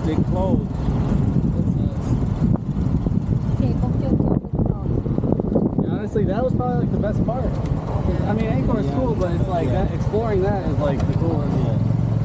Big clothes. Honestly, that was probably like the best part. I mean, Angkor is cool, but it's like that, exploring that is like the coolest. Yeah.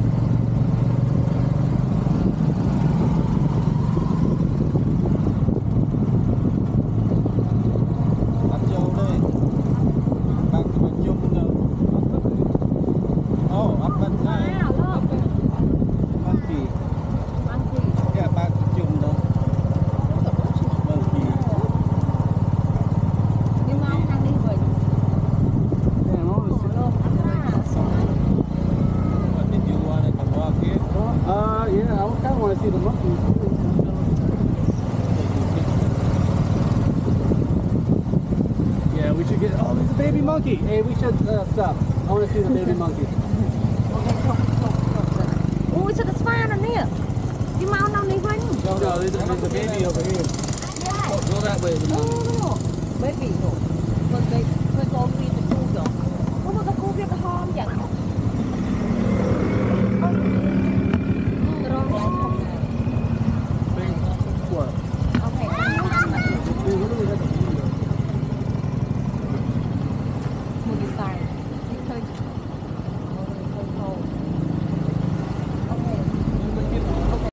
Yeah, I kind of want to see the monkeys. Yeah, we should get. Oh, there's a baby monkey. Hey, we should stop. I want to see the baby monkey. Ui, sao cái spa này nè? Đi mau nào đi quanh. No, there's a baby over here. Yeah. Go that way. Oh, baby.